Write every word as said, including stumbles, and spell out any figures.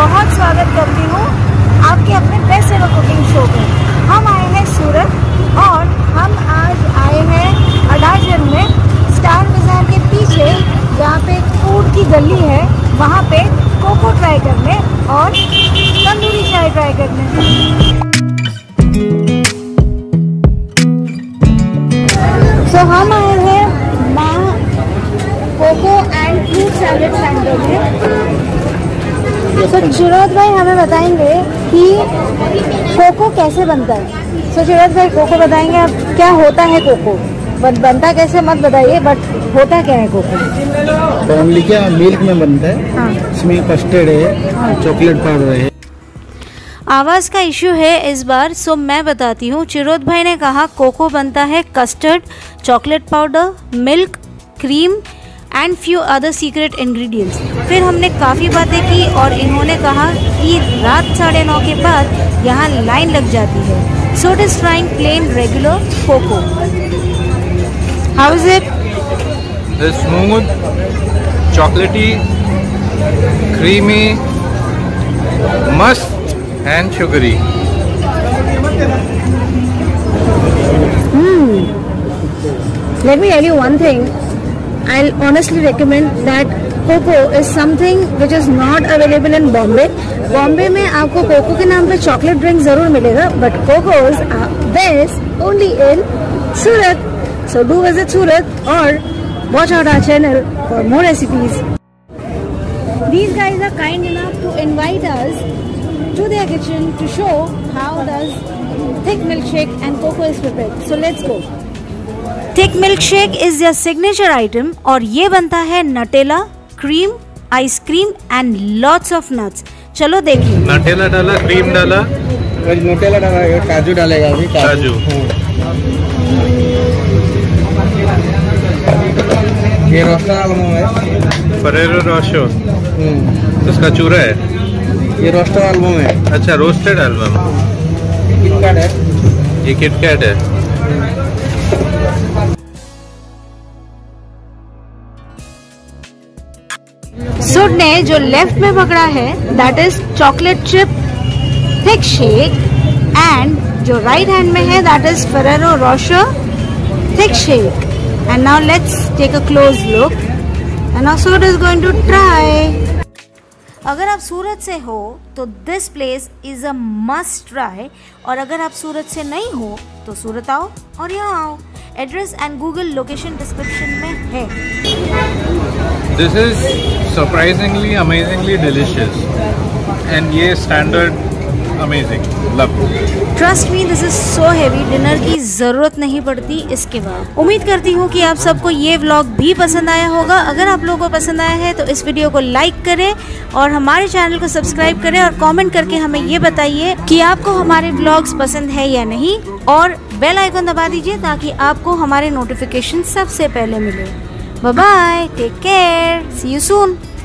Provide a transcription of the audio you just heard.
बहुत स्वागत करती हूँ आपके अपने बेस्ट एवर कुकिंग शो पे। हम आए हैं सूरत और हम आज आए हैं अडाजन में स्टार बाजार के पीछे जहाँ पे फूड की गली है, वहाँ पे कोको ट्राई करने और तंदूरी चाय ट्राई करने। तो हम आए हैं Maa coco and fruit salad centre में। तो चिराग भाई हमें बताएंगे कि कोको कैसे बनता है। तो चिराग भाई कोको बताएंगे आप, क्या होता है कोको, बन, बनता कैसे मत बताइए, बट होता क्या है कोको? तो ओनली क्या मिल्क में बनता है। हाँ। इसमें कस्टर्ड है, हाँ। चॉकलेट पाउडर है। आवाज़ का इश्यू है इस बार, सो मैं बताती हूँ। चिरोद भाई ने कहा कोको बनता है custard, chocolate powder, milk, cream and few other secret ingredients. फिर हमने काफ़ी बातें की और इन्होंने कहा कि रात साढ़े नौ के बाद यहाँ लाइन लग जाती है। So it is trying plain regular coco. How is it? Smooth, chocolatey, creamy, मस्त and sugary. Hmm. Let me tell you one thing. I'll honestly recommend that coco is something which is not available in Bombay. Bombay में आपको cocoa के नाम पे chocolate drink जरूर मिलेगा, but cocos are best only in Surat. So do visit Surat or watch out our channel for more recipes. These guys are kind enough to invite us to their kitchen to show how does thick milkshake and cocoa is prepared. So let's go. Thick milkshake is their signature item और ये बनता है Nutella, cream, ice cream and lots of nuts. चलो देखिए। Nutella डाला, cream डाला, Nutella डाला, काजू डालेगा अभी, काजू। ये रोस्टर आलमंड है, फरेरो रोशो, इसका चूरा है। ये रोस्टर एल्बम है। अच्छा, रोस्टेड एल्बम। किटकैट है, ये किटकैट है। सुड ने जो लेफ्ट में पकड़ा है that is chocolate chip thick shake and जो राइट हैंड में है that is Ferrero Rocher thick shake. And now let's take a close look and now Sud is going to try. अगर आप सूरत से हो तो this place is a must try, और अगर आप सूरत से नहीं हो तो सूरत आओ और यहाँ आओ। Address and Google location description में है। This is surprisingly amazingly delicious and ये standard amazing love. Trust me this is so heavy, dinner की ज़रूरत नहीं पड़ती इसके बाद। उम्मीद करती हूँ कि आप सबको ये व्लॉग भी पसंद आया होगा। अगर आप लोगों को पसंद आया है तो इस वीडियो को लाइक करें और हमारे चैनल को सब्सक्राइब करें और कमेंट करके हमें ये बताइए कि आपको हमारे व्लॉग्स पसंद है या नहीं, और बेल आइकन दबा दीजिए ताकि आपको हमारे नोटिफिकेशन सबसे पहले मिले। Bye bye, take care, see you soon.